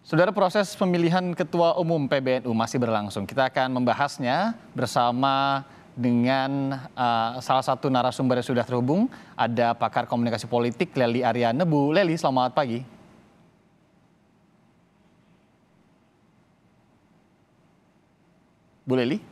Saudara, proses pemilihan Ketua Umum PBNU masih berlangsung. Kita akan membahasnya bersama dengan salah satu narasumber yang sudah terhubung. Ada pakar komunikasi politik Lely Ariane. Bu Lely, selamat pagi. Bu Lely?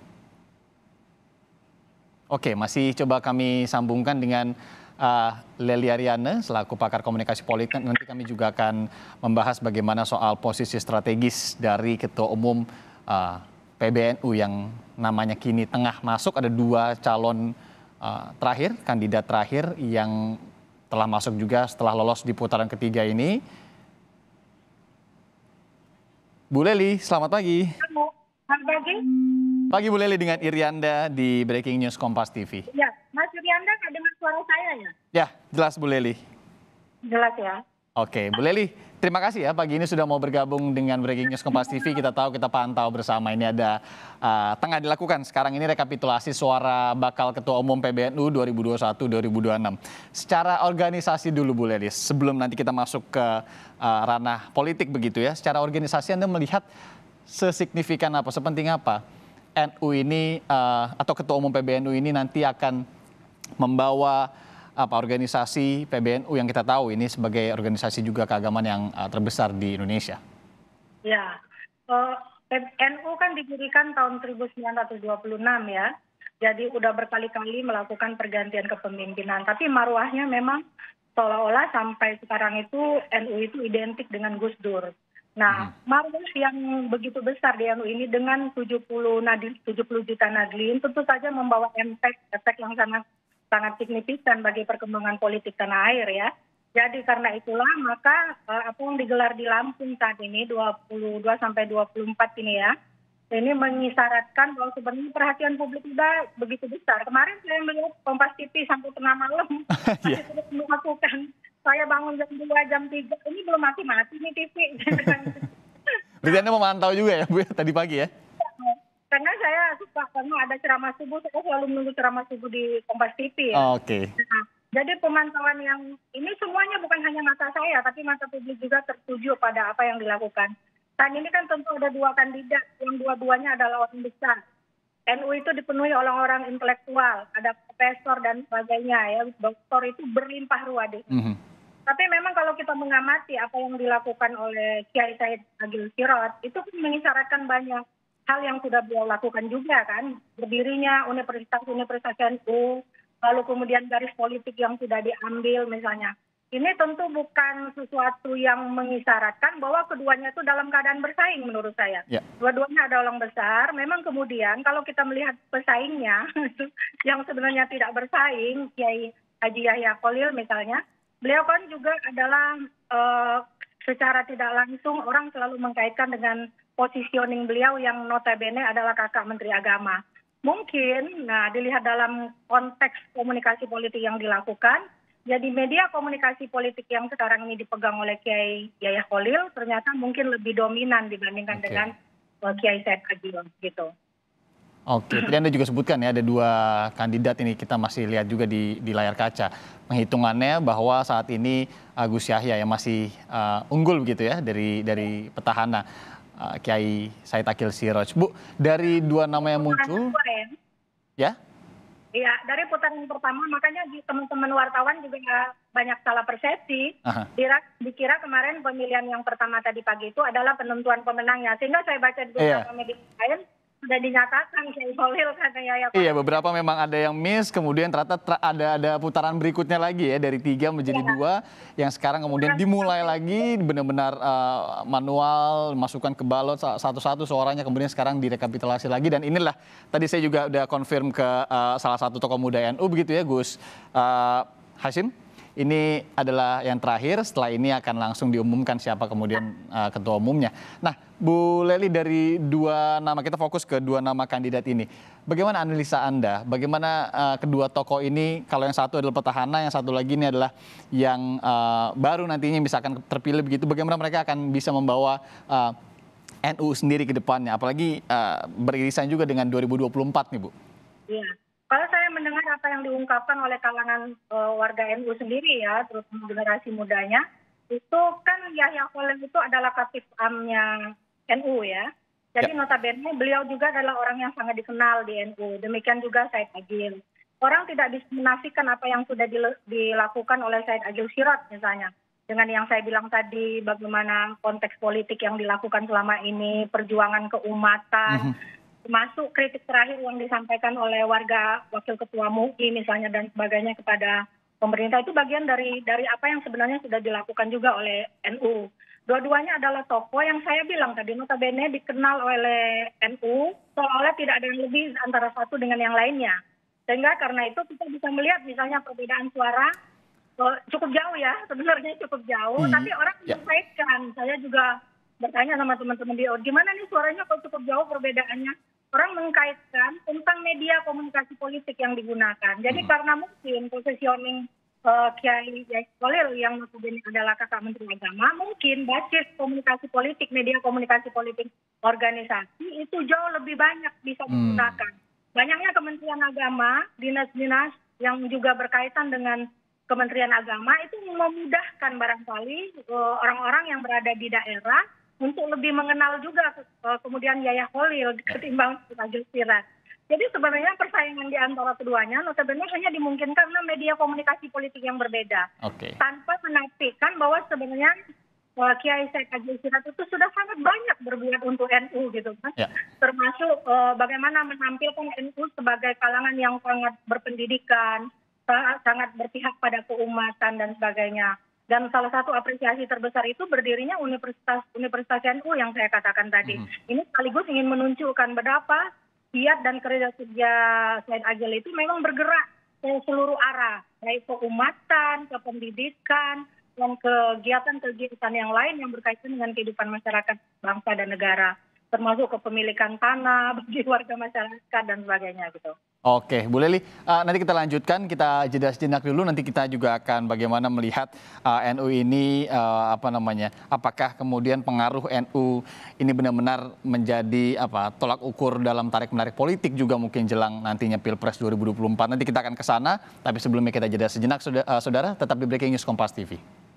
Oke, masih coba kami sambungkan dengan Lely Ariane selaku pakar komunikasi politik. Nanti kami juga akan membahas bagaimana soal posisi strategis dari Ketua Umum PBNU yang namanya kini tengah masuk. Ada dua calon terakhir, kandidat terakhir yang telah masuk juga setelah lolos di putaran ketiga ini. Bu Lely, selamat pagi. Selamat pagi. Pagi Bu Lely dengan Irianda di Breaking News Kompas TV. Ya, Mas Irianda nggak dengar suara saya ya? Ya, jelas Bu Lely. Jelas ya. Oke, Bu Lely, terima kasih ya pagi ini sudah mau bergabung dengan Breaking News Kompas TV. Kita tahu, kita pantau bersama ini ada tengah dilakukan sekarang ini rekapitulasi suara bakal Ketua Umum PBNU 2021-2026. Secara organisasi dulu Bu Lely, sebelum nanti kita masuk ke ranah politik begitu ya. Secara organisasi Anda melihat sesignifikan apa, sepenting apa NU ini atau Ketua Umum PBNU ini nanti akan membawa organisasi PBNU yang kita tahu ini sebagai organisasi juga keagamaan yang terbesar di Indonesia. Ya, NU kan didirikan tahun 1926 ya. Jadi udah berkali-kali melakukan pergantian kepemimpinan. Tapi marwahnya memang seolah-olah sampai sekarang itu NU itu identik dengan Gus Dur. Nah, marwah yang begitu besar di NU ini dengan 70 juta nadlin tentu saja membawa efek yang sangat signifikan bagi perkembangan politik tanah air ya. Jadi karena itulah maka apa yang digelar di Lampung saat ini 22 sampai 24 ini ya, ini mengisyaratkan bahwa sebenarnya perhatian publik sudah begitu besar. Kemarin saya melihat Kompas TV sampai tengah malam masih terus melakukan. Saya bangun jam 2, jam 3, ini belum mati-mati nih TV. Berarti Anda memantau juga ya Bu tadi pagi ya? Karena saya suka, karena ada ceramah subuh, saya selalu menunggu ceramah subuh di Kompas TV ya. Oke. Nah, jadi pemantauan yang ini semuanya bukan hanya mata saya, tapi mata publik juga tertuju pada apa yang dilakukan. Saat ini kan tentu ada dua kandidat, yang dua-duanya adalah orang besar. NU itu dipenuhi oleh orang intelektual, ada profesor dan sebagainya ya, doktor itu berlimpah ruah deh. Tapi memang kalau kita mengamati apa yang dilakukan oleh Kiai Said Agil Sirot, itu mengisyaratkan banyak hal yang sudah beliau lakukan juga kan. Berdirinya Universitas NU, lalu kemudian garis politik yang sudah diambil misalnya. Ini tentu bukan sesuatu yang mengisyaratkan bahwa keduanya itu dalam keadaan bersaing menurut saya. Yeah. Dua-duanya ada orang besar, memang kemudian kalau kita melihat pesaingnya yang sebenarnya tidak bersaing, Kiai Haji Yahya Khalil misalnya, beliau kan juga adalah secara tidak langsung orang selalu mengkaitkan dengan positioning beliau yang notabene adalah kakak Menteri Agama. Mungkin, dilihat dalam konteks komunikasi politik yang dilakukan, jadi media komunikasi politik yang sekarang ini dipegang oleh Kiai Yahya Khalil ternyata mungkin lebih dominan dibandingkan dengan Kiai Said Agil gitu. Oke, tadi Anda juga sebutkan ya ada dua kandidat ini kita masih lihat juga di layar kaca. Penghitungannya bahwa saat ini Gus Yahya yang masih unggul begitu ya dari petahana Kiai Said Agil Sirot. Bu, dari dua nama yang muncul, ya? Iya, dari putaran pertama makanya teman-teman wartawan juga banyak salah persepsi. Dikira kemarin pemilihan yang pertama tadi pagi itu adalah penentuan pemenangnya. Sehingga saya baca di beberapa media lain sudah dinyatakan Kiai Khalil katanya ya Pak. Iya, beberapa memang ada yang miss, kemudian ternyata ada putaran berikutnya lagi ya dari 3 menjadi 2 yang sekarang kemudian dimulai lagi benar-benar manual masukkan ke balot satu-satu suaranya, kemudian sekarang direkapitulasi lagi. Dan inilah tadi saya juga udah konfirm ke salah satu tokoh muda NU begitu ya Gus Hasyim. Ini adalah yang terakhir, setelah ini akan langsung diumumkan siapa kemudian ketua umumnya. Nah, Bu Lely, dari dua nama, kita fokus ke dua nama kandidat ini. Bagaimana analisa Anda? Bagaimana kedua tokoh ini, kalau yang satu adalah petahana, yang satu lagi ini adalah yang baru nantinya misalkan terpilih begitu, bagaimana mereka akan bisa membawa NU sendiri ke depannya, apalagi beririsan juga dengan 2024 nih Bu? Iya. Kalau saya mendengar apa yang diungkapkan oleh kalangan warga NU sendiri ya, terutama generasi mudanya, itu kan Yahya Khalil itu adalah Khatib Amnya NU ya. Jadi notabene beliau juga adalah orang yang sangat dikenal di NU. Demikian juga Said Agil. Orang tidak bisa menafikan apa yang sudah dilakukan oleh Said Agil Siraj misalnya. Dengan yang saya bilang tadi, bagaimana konteks politik yang dilakukan selama ini, perjuangan keumatan, termasuk kritik terakhir yang disampaikan oleh warga Wakil Ketua MUI misalnya dan sebagainya kepada pemerintah, itu bagian dari apa yang sebenarnya sudah dilakukan juga oleh NU. Dua-duanya adalah tokoh yang saya bilang tadi notabene dikenal oleh NU seolah-olah tidak ada yang lebih antara satu dengan yang lainnya. Sehingga karena itu kita bisa melihat misalnya perbedaan suara cukup jauh ya, sebenarnya cukup jauh, tapi orang mengaitkan. Saya juga bertanya sama teman-teman di gimana nih suaranya kok cukup jauh perbedaannya. Orang mengkaitkan tentang media komunikasi politik yang digunakan. Jadi karena mungkin positioning Kiai Khalil yang notabene adalah kakak Menteri Agama, mungkin basis komunikasi politik, media komunikasi politik organisasi itu jauh lebih banyak bisa digunakan. Banyaknya Kementerian Agama, dinas-dinas yang juga berkaitan dengan Kementerian Agama itu memudahkan barangkali orang-orang yang berada di daerah untuk lebih mengenal juga kemudian Yahya Khalil ketimbang Agil Siraj. Jadi sebenarnya persaingan di antara keduanya notabene hanya dimungkinkan karena media komunikasi politik yang berbeda. Tanpa menafikan bahwa sebenarnya Kiai Said Agil Siraj itu sudah sangat banyak berbuat untuk NU gitu kan. Termasuk bagaimana menampilkan NU sebagai kalangan yang sangat berpendidikan, sangat berpihak pada keumatan dan sebagainya. Dan salah satu apresiasi terbesar itu berdirinya Universitas NU yang saya katakan tadi. Ini sekaligus ingin menunjukkan betapa giat dan kerja Said Agil itu memang bergerak ke seluruh arah, baik keumatan, ke pendidikan, dan kegiatan-kegiatan yang lain yang berkaitan dengan kehidupan masyarakat bangsa dan negara, termasuk kepemilikan tanah bagi warga masyarakat dan sebagainya gitu. Oke, Bu Lely, nanti kita lanjutkan, kita jeda sejenak dulu, nanti kita juga akan bagaimana melihat NU ini, apakah kemudian pengaruh NU ini benar-benar menjadi tolak ukur dalam tarik-menarik politik juga mungkin jelang nantinya Pilpres 2024. Nanti kita akan ke sana, tapi sebelumnya kita jeda sejenak, saudara, tetap di Breaking News Kompas TV.